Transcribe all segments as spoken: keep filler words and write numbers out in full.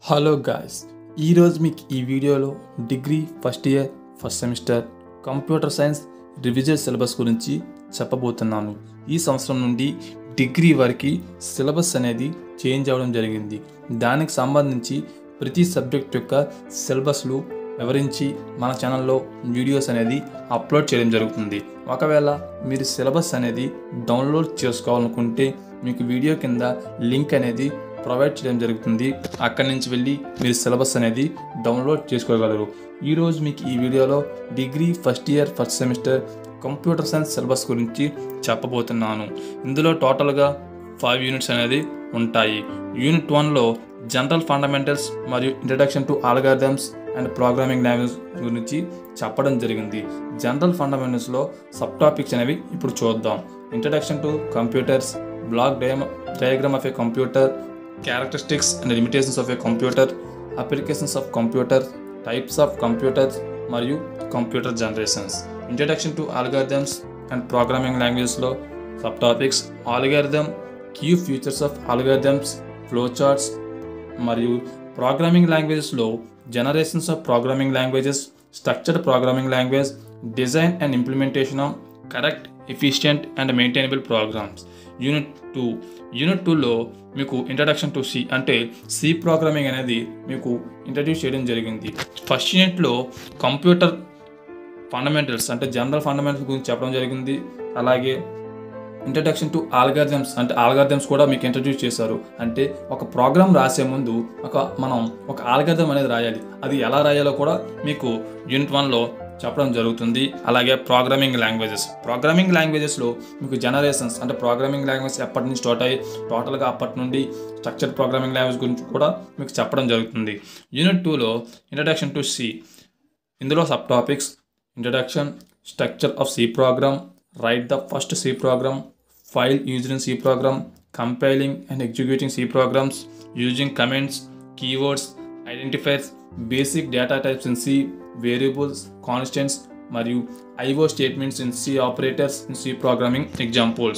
Hello guys, ఈరోజు మీకు ఈ వీడియోలో degree first year first semester computer science revision syllabus గురించి చెప్పబోతున్నాను. ఈ సంవత్సరం నుండి డిగ్రీ వరకు సిలబస్ అనేది చేంజ్ అవ్వడం జరిగింది. దానికి సంబంధించి ప్రతి సబ్జెక్ట్ యొక్క సిలబస్లు వివరించి మన ఛానల్లో వీడియోస్ అనేది అప్లోడ్ చేయడం జరుగుతుంది. ఒకవేళ మీరు సిలబస్ అనేది డౌన్లోడ్ చేసుకోవాలనుకుంటే మీకు వీడియో కింద లింక్ అనేది ప్రొవైడ్ చేయడం జరుగుతుంది. అక్కడి నుంచి వెళ్ళి మీరు సిలబస్ అనేది డౌన్లోడ్ చేసుకోగలరు. ఈరోజు మీకు ఈ వీడియోలో degree first year first semester computer science syllabus గురించి చెప్పబోతున్నాను. ఇందులో టోటల్గా ఫైవ్ యూనిట్స్ అనేది ఉంటాయి. యూనిట్ వన్లో జనరల్ ఫండమెంటల్స్ మరియు introduction to algorithms and programming language గురించి చెప్పడం జరిగింది. జనరల్ ఫండమెంటల్స్లో సబ్ టాపిక్స్ అనేవి ఇప్పుడు చూద్దాం. Introduction to computers, block diagram of a computer, characteristics and limitations of a computer, applications of computer, types of computers మరియు computer generations. Introduction to algorithms and programming languages లో sub topics algorithm, key features of algorithms, flowcharts మరియు programming languages లో generations of programming languages, structured programming language, design and implementation of correct, efficient and maintainable programs. Unit two unit టూలో మీకు introduction to C అంటే C programming అనేది మీకు introduce చేయడం జరిగింది. First యూనిట్లో కంప్యూటర్ ఫండమెంటల్స్ అంటే జనరల్ ఫండమెంటల్స్ గురించి చెప్పడం జరిగింది. అలాగే ఇంట్రడక్షన్ టు ఆల్గారిథమ్స్ అంటే ఆల్గారిథమ్స్ కూడా మీకు ఇంట్రడ్యూస్ చేశారు. అంటే ఒక ప్రోగ్రామ్ రాసే ముందు ఒక మనం ఒక ఆల్గారిథం అనేది రాయాలి. అది ఎలా రాయాలో కూడా మీకు యూనిట్ వన్లో చెప్పడం జరుగుతుంది. అలాగే ప్రోగ్రామింగ్ లాంగ్వేజెస్ ప్రోగ్రామింగ్ లాంగ్వేజెస్లో మీకు జనరేషన్స్ అంటే ప్రోగ్రామింగ్ లాంగ్వేజ్ ఎప్పటి నుంచి స్టార్ట్ అయ్యి టోటల్గా అప్పటి నుండి స్ట్రక్చర్ ప్రోగ్రామింగ్ లాంగ్వేజ్ గురించి కూడా మీకు చెప్పడం జరుగుతుంది. యూనిట్ టూలో ఇంట్రడక్షన్ టు సి, ఇందులో sub topics introduction, structure of C program, write the first C program, file used in C program, compiling and executing C programs, using comments, keywords, identifiers, basic data types in C, variables, constants మరియు IO statements in C, operators in C programming examples.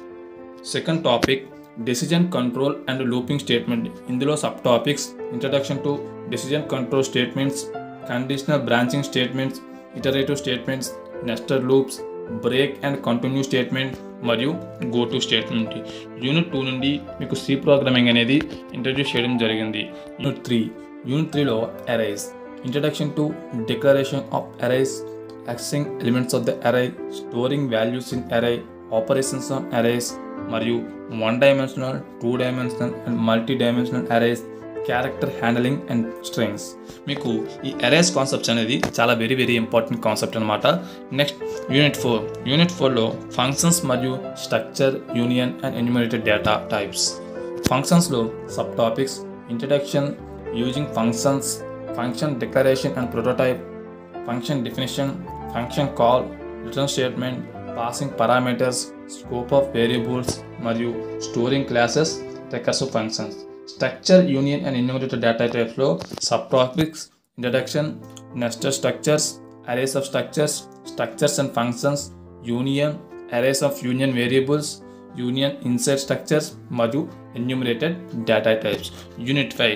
Second topic decision control and looping statement, ఇందులో sub topics introduction to decision control statements, conditional branching statements, iterative statements, nested loops, break and continue statement మరియు go to statement. Unit two నుండి మీకు C programming అనేది introduce చేయడం జరిగింది. Unit three unit త్రీలో arrays, introduction to declaration of arrays, accessing elements of the array, storing values in array, operations on arrays మరియు one dimensional, two dimensional and multi dimensional arrays, character handling and strings. మీకు ఈ arrays concepts అనేది చాలా very very important concept అనమాట. Next unit four unit ఫోర్లో functions మరియు structure, union and enumerated data types. ఫంక్షన్స్లో sub topics introduction, using functions, function declaration and prototype, function definition, function call, return statement, passing parameters, scope of variables మరియు storing classes, recursive functions. Structure, union and enumerated data types లో sub topics introduction, nested structures, arrays of structures, structures and functions, union, arrays of union variables, union inside structures మరియు enumerated data types. Unit five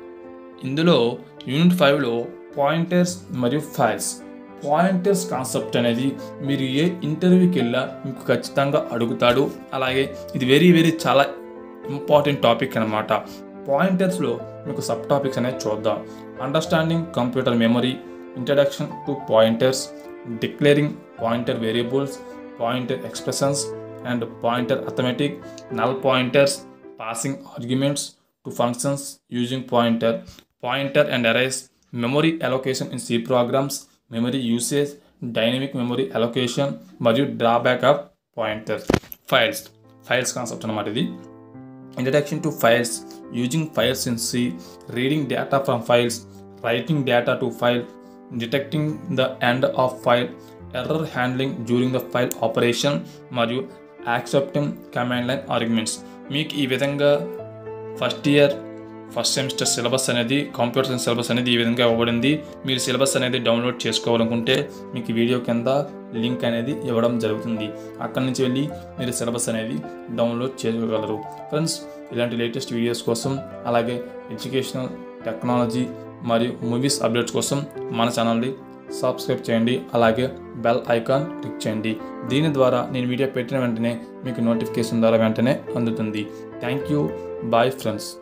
ఇందులో unit ఫైవ్లో pointers మరియు files. Pointers concept అనేది మీరు ఏ ఇంటర్వ్యూకి వెళ్ళా మీకు ఖచ్చితంగా అడుగుతాడు. అలాగే ఇది వెరీ వెరీ చాలా ఇంపార్టెంట్ టాపిక్ అనమాట. పాయింటర్స్లో మీకు సబ్ టాపిక్స్ అనేది చూద్దాం. Understanding computer memory, introduction to pointers, declaring pointer variables, pointer expressions and pointer arithmetic, null pointers, passing arguments to functions using pointer, pointer and arrays, memory allocation in C programs, memory usage, dynamic memory allocation మరియు drawback of pointers. files files concept అన్నమాట ఇది. introduction to files, using files in C, reading data from files, writing data to file, detecting the end of file, error handling during the file operation మరియు accepting command line arguments. మీకు ఈ విధంగా first year first semester syllabus అనేది computer science syllabus అనేది ఈ విధంగా ఇవ్వబడింది. మీరు సిలబస్ అనేది డౌన్లోడ్ చేసుకోవాలనుకుంటే మీకు వీడియో కింద లింక్ అనేది ఇవ్వడం జరుగుతుంది. అక్కడి నుంచి వెళ్ళి మీరు సిలబస్ అనేది డౌన్లోడ్ చేసుకోగలరు. ఫ్రెండ్స్, ఇలాంటి లేటెస్ట్ వీడియోస్ కోసం అలాగే ఎడ్యుకేషనల్ టెక్నాలజీ మరియు మూవీస్ అప్డేట్స్ కోసం మన ఛానల్ని సబ్స్క్రైబ్ చేయండి. అలాగే బెల్ ఐకాన్ క్లిక్ చేయండి. దీని ద్వారా నేను వీడియో పెట్టిన వెంటనే మీకు నోటిఫికేషన్ ద్వారా వెంటనే అందుతుంది. Thank you. Bye friends.